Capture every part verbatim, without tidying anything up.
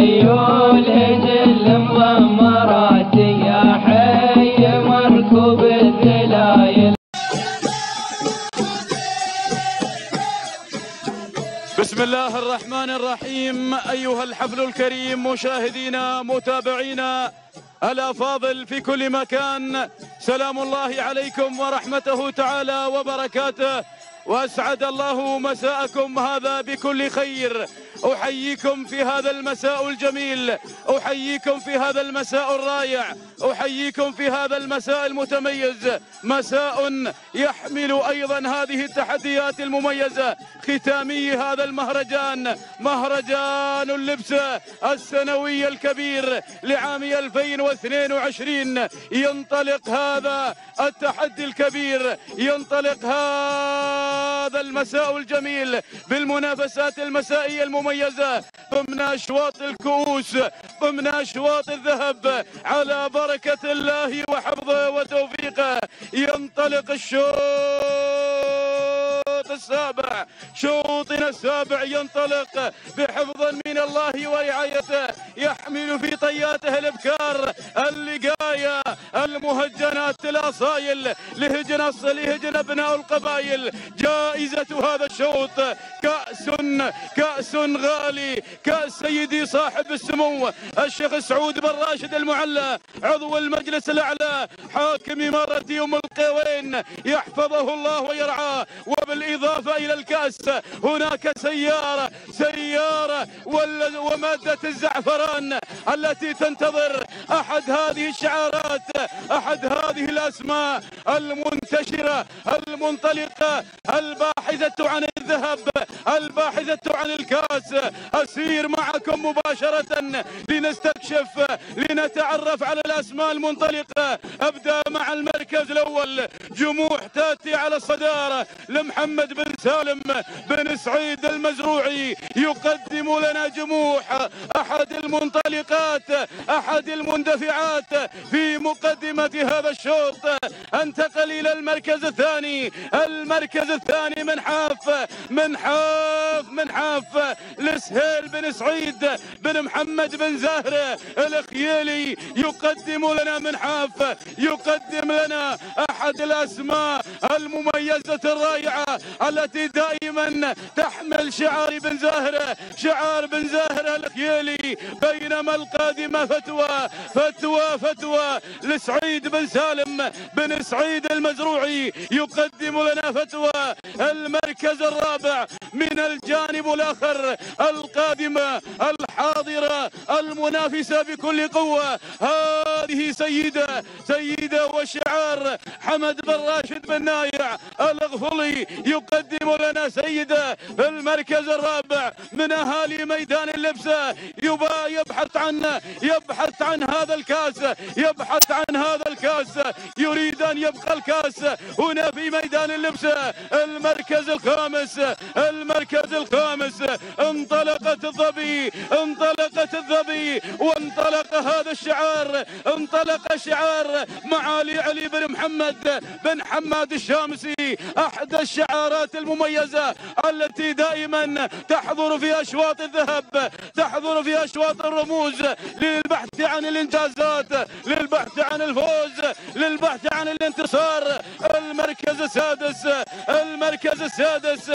خيول هجل مضمرات يا حي مركوب الذلايل. بسم الله الرحمن الرحيم. أيها الحفل الكريم، مشاهدينا متابعينا الأفاضل في كل مكان، سلام الله عليكم ورحمته تعالى وبركاته، وأسعد الله مساءكم هذا بكل خير. أحييكم في هذا المساء الجميل، أحييكم في هذا المساء الرائع، أحييكم في هذا المساء المتميز، مساء يحمل أيضا هذه التحديات المميزة. ختامي هذا المهرجان، مهرجان اللبس السنوي الكبير لعام ألفين واثنين وعشرين، ينطلق هذا التحدي الكبير، ينطلق هذا المساء الجميل بالمنافسات المسائية المميزة ضمن أشواط الكؤوس، ضمن أشواط الذهب، على بركة الله وحفظه وتوفيقه. ينطلق الشوط السابع، شوطنا السابع ينطلق بحفظ من الله ورعايته، يحمل في طياته الابكار، اللقايا، المهجنات، الاصايل، لهجن لهجن ابناء القبائل. جائزة هذا الشوط كأس كأس غالي، كأس سيدي صاحب السمو الشيخ سعود بن راشد المعلى عضو المجلس الأعلى حاكم إمارة أم القوين، يحفظه الله ويرعاه. وبالإضافة إلى الكأس هناك سيارة سيارة ومادة الزعفران التي تنتظر أحد هذه الشعارات، أحد هذه الأسماء المنتشرة المنطلقة، الباحثة عن الذهب، الباحثة عن الكاس. أسير معكم مباشرة لنستكشف، لنتعرف على الأسماء المنطلقة. أبدأ مع المركز الأول، جموح تأتي على الصدارة لمحمد بن سالم بن سعيد المزروعي، يقدم لنا جموح أحد المنطلقات، أحد المندفعات في مقدمة هذا الشوط. انتقل إلى المركز الثاني، المركز الثاني منحاف منحاف منحاف لسهيل بن سعيد بن محمد بن زهرة الخيالي، يقدم لنا منحاف، يقدم لنا أحد الأسماء المميزة الرائعة التي دائما تحمل شعار بن زهرة، شعار بن زهرة الخيالي. بينما القادمة فتوى فتوى فتوى لسعيد بن سالم بن سعيد المزروعي، يقدم لنا فتوى. المركز الرابع من الجانب الآخر، القادمة الحاضرة المنافسة بكل قوة، هذه سيدة سيدة وشعار حمد بن راشد بن نايع الغفلي، يقدم لنا سيدة. في المركز الرابع من أهالي ميدان اللبسة، يبا يبحث عن يبحث عن هذا الكاس، يبحث عن هذا الكاس، يريد أن يبقى الكاس هنا في ميدان اللبسة. المركز الخامس، المركز الخامس، انطلقت الظبي، انطلقت الظبي، وانطلق هذا الشعار، انطلق شعار معالي علي بن محمد بن حماد الشامسي، أحد الشعارات المميزة التي دائما تحضر في أشواط الذهب، تحضر في أشواط الرموز، للبحث عن الإنجازات، للبحث عن الفوز، للبحث عن الانتصار. المركز السادس، المركز السادس،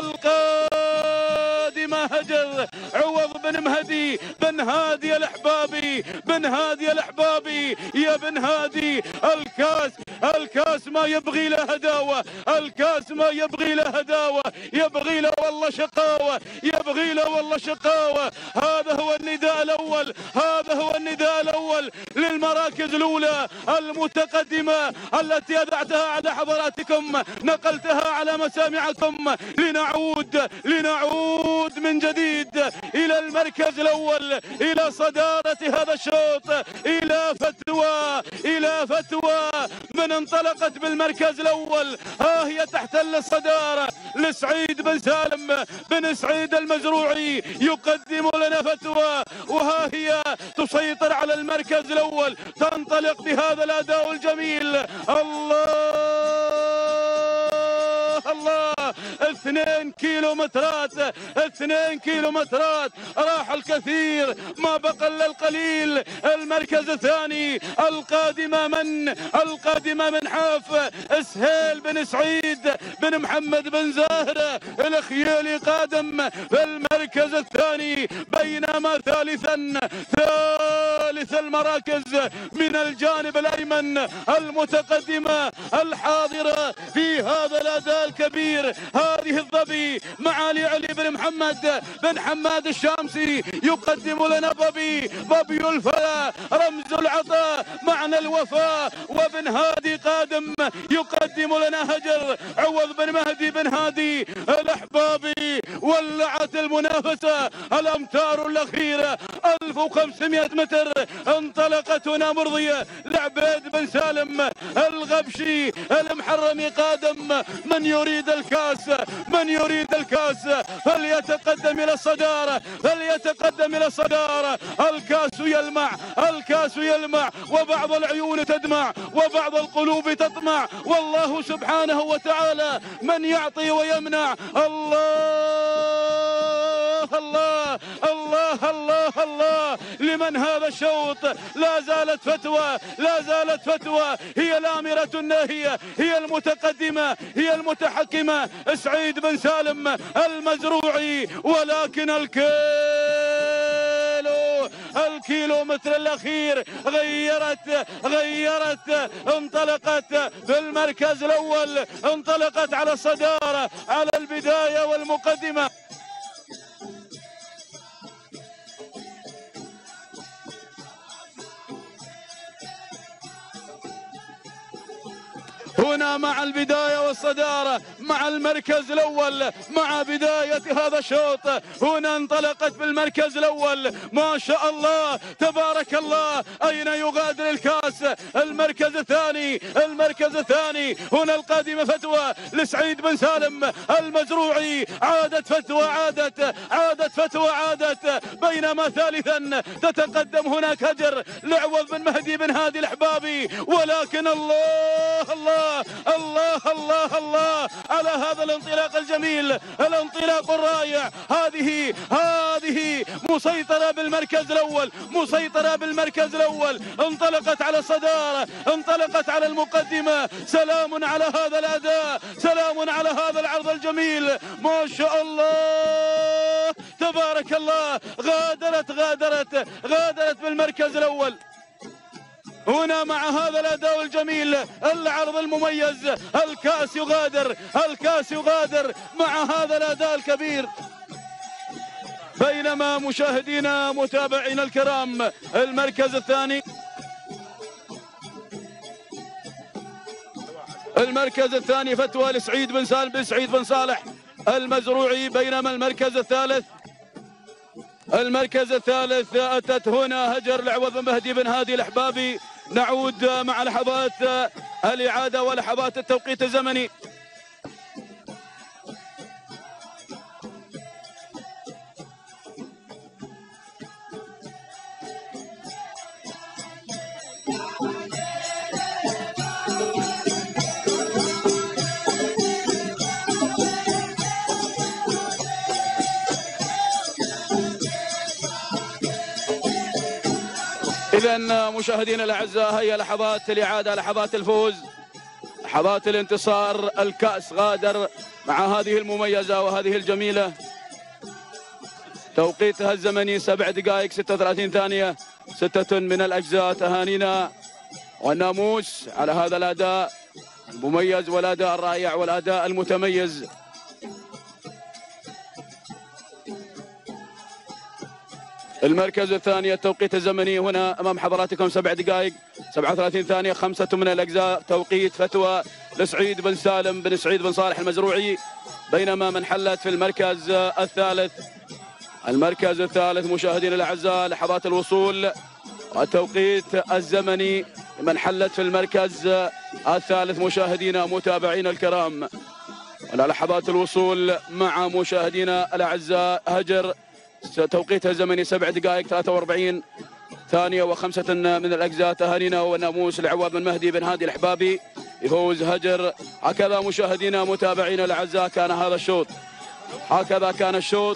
القادمة هجر عوض بن مهدي بن هادي الأحبابي، بن هادي الأحبابي. يا بن هادي، الكاس الكاس ما يبغي له هداوة، الكاس ما يبغي له هداوة، يبغي له والله شقاوة، يبغي له والله شقاوة. هذا هو النداء الأول، هذا هو النداء الأول للمراكز الأولى المتقدمة التي أذعتها على حضراتكم، نقلتها على مسامعكم. لنعود لنعود من جديد إلى المركز الأول، إلى صدارة هذا الشوط، إلى فتوى إلى فتوى من انطلقت بالمركز الأول. ها هي تحتل الصدارة لسعيد بن سالم بن سعيد المزروعي، يقدم لنا فتوى، وها هي تسيطر على المركز الأول، تنطلق بهذا الأداء الجميل. الله الله، اثنين اثنين كيلومترات اثنين كيلومترات راح الكثير ما بقى الا القليل. المركز الثاني القادمة من القادمة من حاف سهيل بن سعيد بن محمد بن زاهر الخيالي قادم في المركز الثاني، بينما ثالثا ثالث المراكز من الجانب الايمن المتقدمة الحاضرة في هذا الاداء الكبير هذه الظبي معالي علي بن محمد بن حماد الشامسي يقدم لنا ظبي ظبي الفلا رمز العطاء معنى الوفاء، وبن هادي قادم يقدم لنا هجر عوض بن مهدي بن هادي الاحبابي. ولعت المنافسة الامتار الاخيرة ألف وخمسمائة متر، انطلقت هنا مرضية لعبيد بن سالم الغبشي المحرمي قادم. من يريد الكاس من يريد الكاس فليتقدم الى الصدارة فليتقدم الى الصدارة. الكاس يلمع الكاس يلمع وبعض العيون تدمع وبعض القلوب تطمع، والله سبحانه وتعالى من يعطي ويمنع. الله الله الله الله الله لمن هذا الشوط. لا زالت فتوى لا زالت فتوى هي الآمرة الناهية، هي المتقدمة، هي المتحكمة. سعيد بن سالم المزروعي، ولكن الكيلو الكيلومتر الأخير غيرت غيرت انطلقت في المركز الأول، انطلقت على الصدارة على البداية والمقدمة. هنا مع البداية والصدارة مع المركز الأول مع بداية هذا الشوط. هنا انطلقت بالمركز الأول ما شاء الله تبارك الله. أين يغادر الكاس؟ المركز الثاني المركز الثاني هنا القادمة فتوى لسعيد بن سالم المزروعي. عادت فتوى عادت عادت فتوى عادت بينما ثالثا تتقدم هناك هجر لعوض بن مهدي بن هادي الأحبابي. ولكن الله الله الله الله الله على هذا الانطلاق الجميل، الانطلاق الرائع. هذه هذه مسيطرة بالمركز الأول مسيطرة بالمركز الأول انطلقت على الصدارة، انطلقت على المقدمة. سلام على هذا الأداء، سلام على هذا العرض الجميل، ما شاء الله تبارك الله. غادرت غادرت غادرت بالمركز الأول. هنا مع هذا الأداء الجميل العرض المميز الكاس يغادر الكاس يغادر مع هذا الأداء الكبير. بينما مشاهدينا متابعينا الكرام المركز الثاني المركز الثاني فتوى لسعيد بن سالم بن سعيد بن صالح المزروعي. بينما المركز الثالث المركز الثالث أتت هنا هجر لعوض بن مهدي بن هادي الأحبابي. نعود مع لحظات الإعادة ولحظات التوقيت الزمني. إذن مشاهدينا الأعزاء هي لحظات الإعادة، لحظات الفوز، لحظات الانتصار. الكأس غادر مع هذه المميزة وهذه الجميلة. توقيتها الزمني سبع دقائق ستة وثلاثين ثانية. ستة من الأجزاء. تهانينا والناموس على هذا الأداء المميز والأداء الرائع والأداء المتميز. المركز الثاني التوقيت الزمني هنا أمام حضراتكم سبع دقائق سبعة وثلاثين ثانية. خمسة من الأجزاء. توقيت فتوى لسعيد بن سالم بن سعيد بن صالح المزروعي. بينما من حلت في المركز الثالث المركز الثالث مشاهدينا الأعزاء لحظات الوصول والتوقيت الزمني من حلت في المركز الثالث مشاهدينا متابعينا الكرام. لحظات الوصول مع مشاهدينا الأعزاء هجر توقيتها الزمني سبع دقائق ثلاثة وأربعين ثانية وخمسة من الأجزاء. تهانينا والناموس لعوض بن مهدي بن هادي الأحبابي يفوز هجر. هكذا مشاهدينا متابعينا الأعزاء كان هذا الشوط هكذا كان الشوط.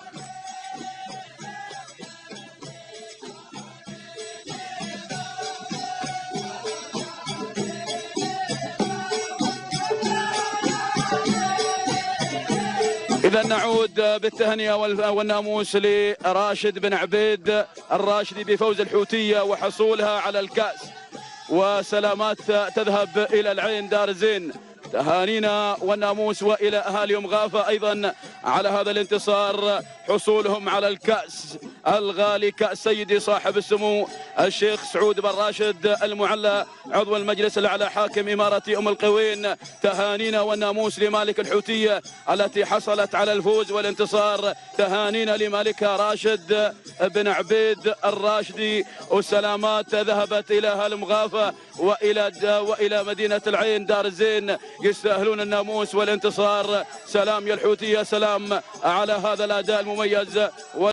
إذا نعود بالتهنئة والناموس لراشد بن عبيد الراشدي بفوز الحوتية وحصولها على الكأس، وسلامات تذهب إلى العين دار زين. تهانينا والناموس وإلى أهالي مغافة أيضا على هذا الانتصار، حصولهم على الكأس الغالي، كأس سيدي صاحب السمو الشيخ سعود بن راشد المعلى عضو المجلس الأعلى حاكم إمارة أم القوين. تهانينا والناموس لمالك الحوتية التي حصلت على الفوز والانتصار، تهانينا لمالكها راشد بن عبيد الراشدي، والسلامات ذهبت إلى أهل مغافة وإلى وإلى مدينة العين دار الزين، يستاهلون الناموس والانتصار. سلام يا الحوتية، سلام على هذا الأداء المميز.